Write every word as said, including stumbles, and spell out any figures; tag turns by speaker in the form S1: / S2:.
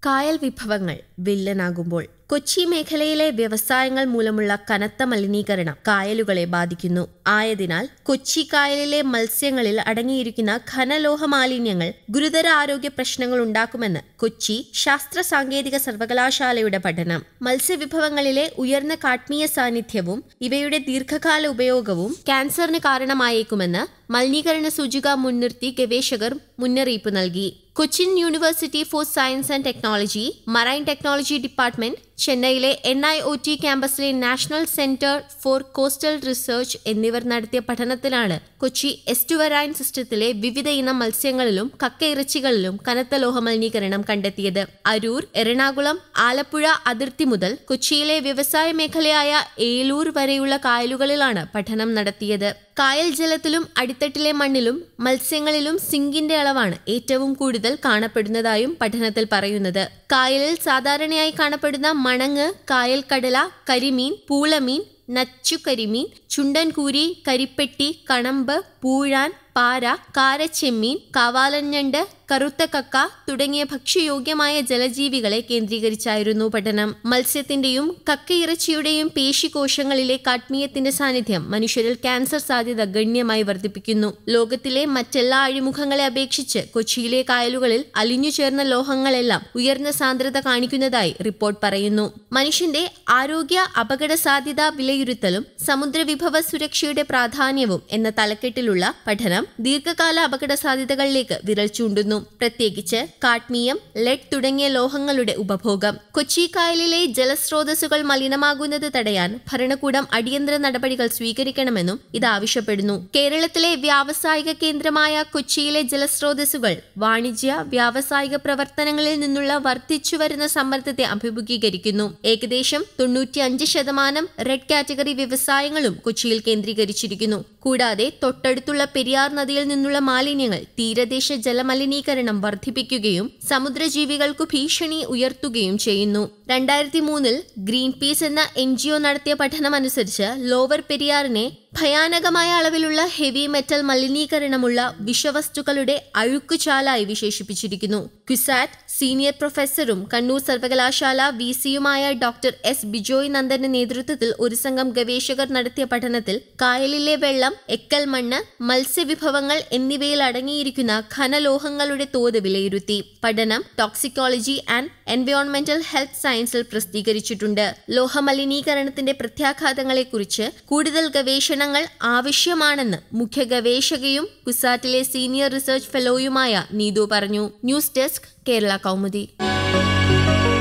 S1: കായൽ വിഭവങ്ങൾ വില്ലനാകുമ്പോൾ കൊച്ചി മേഖലയിലെ വ്യവസായങ്ങൾ മൂലമുള്ള കനത്ത മലിനീകരണം കായലുകളെ ബാധിക്കുന്നു. ആയതിനാൽ കൊച്ചി കായലിലെ മത്സ്യങ്ങളിൽ അടങ്ങിയിരിക്കുന്ന ഘനലോഹ മാലിന്യങ്ങൾ ഗുരുതര ആരോഗ്യ പ്രശ്നങ്ങൾ ഉണ്ടാക്കുമെന്ന് കൊച്ചി ശാസ്ത്ര സാങ്കേതിക സർവകലാശാലയുടെ പഠനം. മത്സ്യവിഭവങ്ങളിലെ ഉയർന്ന കാഡ്മിയ സാന്നിധ്യവും ഇവയുടെ ദീർഘകാല ഉപയോഗവും ക്യാൻസറിന് കാരണമായേക്കുമെന്ന് മലിനീകരണ സൂചിക മുൻനിർത്തി ഗവേഷകർ മുന്നറിയിപ്പ് നൽകി. Cochin university for science and technology, marine technology department, ചെന്നൈയിലെ എൻ ഐ ഒ ടി ക്യാമ്പസിലെ national centre for coastal research എന്നിവർ നടത്തിയ പഠനത്തിലാണ് കൊച്ചി എസ്റ്റുവറൈൻ സിസ്റ്റത്തിലെ വിവിധ ഇനം മത്സ്യങ്ങളിലും കക്കയിറച്ചികളിലും കനത്ത ലോഹമലിനീകരണം കണ്ടെത്തിയത്. അരൂർ, എറണാകുളം, ആലപ്പുഴ അതിർത്തി മുതൽ കൊച്ചിയിലെ വ്യവസായ മേഖലയായ ഏലൂർ വരെയുള്ള കായലുകളിലാണ് പഠനം നടത്തിയത്. കായൽ ജലത്തിലും അടിത്തട്ടിലെ മണ്ണിലും മത്സ്യങ്ങളിലും സിങ്കിന്റെ അളവാണ് ഏറ്റവും കൂടുതൽ കാണപ്പെടുന്നതായും പഠനത്തിൽ പറയുന്നത്. കായലിൽ സാധാരണയായി കാണപ്പെടുന്ന മണങ്ങ്, കായൽ കടല, കരിമീൻ, പൂളമീൻ, നച്ചുകരിമീൻ, ചുണ്ടൻകൂരി, കരിപ്പെട്ടി, കണമ്പ്, പൂഴാൻ, പാര, കാരച്ചെമ്മീൻ, കാവാലഞ്ഞണ്ട്, കറുത്ത കക്ക തുടങ്ങിയ ഭക്ഷ്യയോഗ്യമായ ജലജീവികളെ കേന്ദ്രീകരിച്ചായിരുന്നു പഠനം. മത്സ്യത്തിന്റെയും കക്കയിറച്ചിയുടെയും പേശികോശങ്ങളിലെ കാഡ്മിയത്തിന്റെ സാന്നിധ്യം മനുഷ്യരിൽ ക്യാൻസർ സാധ്യത ഗണ്യമായി വർദ്ധിപ്പിക്കുന്നു. ലോകത്തിലെ മറ്റെല്ലാ അഴിമുഖങ്ങളെ അപേക്ഷിച്ച് കൊച്ചിയിലെ കായലുകളിൽ അലിഞ്ഞു ചേർന്ന ലോഹങ്ങളെല്ലാം ഉയർന്ന സാന്ദ്രത കാണിക്കുന്നതായി റിപ്പോർട്ട് പറയുന്നു. മനുഷ്യന്റെ ആരോഗ്യ അപകട സാധ്യത വിലയിരുത്തലും സമുദ്രവിഭവ സുരക്ഷയുടെ പ്രാധാന്യവും എന്ന തലക്കെട്ടിലുള്ള പഠനം ദീർഘകാല അപകട സാധ്യതകളിലേക്ക് വിരൽ ചൂണ്ടുന്നു. പ്രത്യേകിച്ച് കാഡ്മിയം, ലെഡ് തുടങ്ങിയ ലോഹങ്ങളുടെ ഉപഭോഗം. കൊച്ചി കായലിലെ ജലസ്രോതസ്സുകൾ മലിനമാകുന്നത് തടയാൻ ഭരണകൂടം അടിയന്തര നടപടികൾ സ്വീകരിക്കണമെന്നും ഇത് ആവശ്യപ്പെടുന്നു. കേരളത്തിലെ വ്യാവസായിക കേന്ദ്രമായ കൊച്ചിയിലെ ജലസ്രോതസ്സുകൾ വാണിജ്യ വ്യാവസായിക പ്രവർത്തനങ്ങളിൽ നിന്നുള്ള വർദ്ധിച്ചുവരുന്ന സമ്മർദ്ദത്തെ അഭിമുഖീകരിക്കുന്നു. ഏകദേശം തൊണ്ണൂറ്റിയഞ്ച് ശതമാനം റെഡ് കാറ്റഗറി വ്യവസായങ്ങളും കൊച്ചിയിൽ കേന്ദ്രീകരിച്ചിരിക്കുന്നു. കൂടാതെ തൊട്ടടുത്തുള്ള പെരിയാർ നദിയിൽ നിന്നുള്ള മാലിന്യങ്ങൾ തീരദേശ ജലമലിനീകരണം വർദ്ധിപ്പിക്കുകയും സമുദ്രജീവികൾക്കു ഭീഷണി ഉയർത്തുകയും ചെയ്യുന്നു. രണ്ടായിരത്തി മൂന്നിൽ ഗ്രീൻ പീസ് എന്ന എൻ ജി ഒ നടത്തിയ പഠനമനുസരിച്ച് ലോവർ പെരിയാറിനെ ഭയാനകമായ അളവിലുള്ള ഹെവി മെറ്റൽ മലിനീകരണമുള്ള വിഷവസ്തുക്കളുടെ അഴുക്കുചാലായി വിശേഷിപ്പിച്ചിരിക്കുന്നു. ക്യുസാറ്റ് സീനിയർ പ്രൊഫസറും കണ്ണൂർ സർവകലാശാല വി സിയുമായ ഡോക്ടർ എസ് ബിജോയ് നന്ദന്റെ നേതൃത്വത്തിൽ ഒരു സംഘം ഗവേഷകർ നടത്തിയ പഠനത്തിൽ കായലിലെ വെള്ളം, എക്കൽ മണ്ണ്, മത്സ്യവിഭവങ്ങൾ എന്നിവയിൽ അടങ്ങിയിരിക്കുന്ന ഘനലോഹങ്ങളുടെ തോത് വിലയിരുത്തി. പഠനം ടോക്സിക്കോളജി ആൻഡ് എൻവയോൺമെന്റൽ ഹെൽത്ത് സയൻസിൽ പ്രസിദ്ധീകരിച്ചിട്ടുണ്ട്. ലോഹമലിനീകരണത്തിന്റെ പ്രത്യാഘാതങ്ങളെക്കുറിച്ച് കൂടുതൽ ഗവേഷണങ്ങൾ ആവശ്യമാണെന്ന് മുഖ്യ ഗവേഷകയും കുസാറ്റിലെ സീനിയർ റിസർച്ച് ഫെലോയുമായ നീതു പറഞ്ഞു. News desk, Kerala Kaumudi.